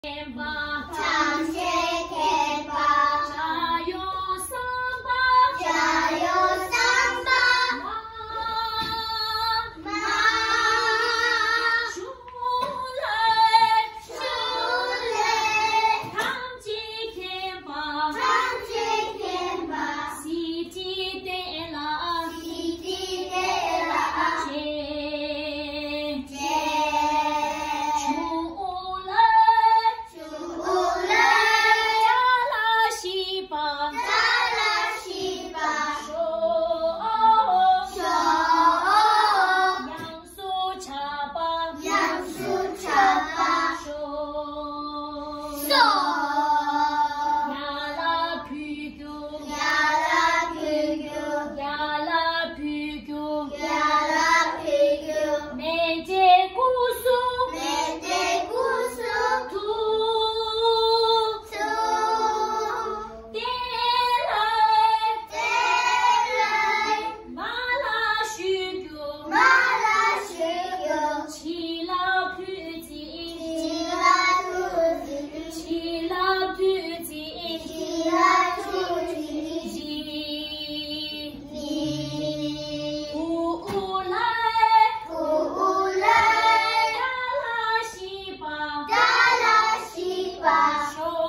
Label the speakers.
Speaker 1: 天吧，
Speaker 2: 长谢天吧，
Speaker 1: 加油上吧，
Speaker 2: 加油上吧，
Speaker 1: 妈，出来，唱起天吧，
Speaker 2: 唱起天吧，
Speaker 1: 喜极的啦，
Speaker 2: 喜极的啦，
Speaker 1: 天
Speaker 2: 天
Speaker 1: 出来，
Speaker 2: 出来，
Speaker 1: 加拉西吧，
Speaker 2: 加拉西吧，
Speaker 1: 手
Speaker 2: 手
Speaker 1: 杨树茶吧，
Speaker 2: 杨树茶吧，
Speaker 1: 手
Speaker 2: 手
Speaker 1: 呀啦屁股，
Speaker 2: 呀啦屁股，
Speaker 1: 呀啦屁股，
Speaker 2: 呀啦屁股，
Speaker 1: 梅姐姑苏，
Speaker 2: 梅姐姑苏，
Speaker 1: 土
Speaker 2: 土
Speaker 1: 点来，
Speaker 2: 点来，
Speaker 1: 马拉许狗，
Speaker 2: 马拉许狗，
Speaker 1: 起了脾气，
Speaker 2: 起来兔子，
Speaker 1: 起了脾气，
Speaker 2: 起来兔子，
Speaker 1: 你不来，
Speaker 2: 不来，
Speaker 1: 呀啦西吧，
Speaker 2: 加拉西吧，
Speaker 1: 手